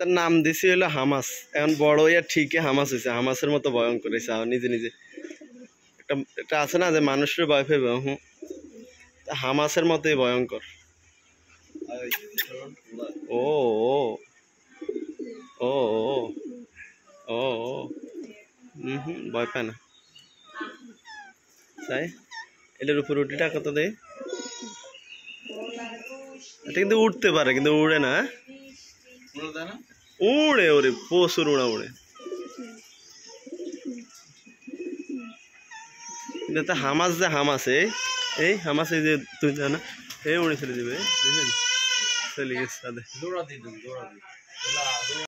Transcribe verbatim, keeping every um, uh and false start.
তার নাম দিছি হলো হামাস। এখন বড় হইয়া ঠিকই হামাস হয়েছে, হামাসের মতো ভয়ঙ্কর হয়েছে নিজে নিজে। একটা একটা আছে না যে মানুষের ভয় পেবে, হুম, হামাসের মতোই ভয়ঙ্কর। ও ও ও ও ও হুম হুম ভয় পায় না তাই। এটার উপর উঠিটা কত দেয়? এটা কিন্তু উঠতে পারে কিন্তু উড়ে না। উড়ে ওরে প্রচুর উড়া উড়ে, কিন্তু হামাস যে হামাস এই হামাস এই যে তুই জানা এই উড়ে চলে যাবে, বুঝলেন? চলে গেছে